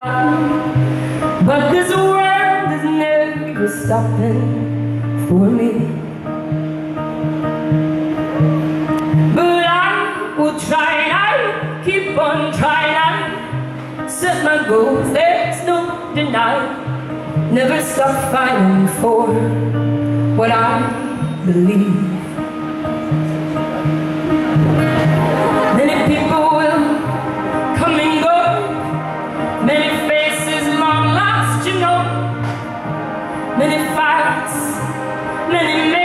But this world is never stopping for me. But I will try and I keep on trying. I set my goals, there's no denying. Never stop fighting for what I believe. Many people will come and go, many faces long lost, you know, many fights, many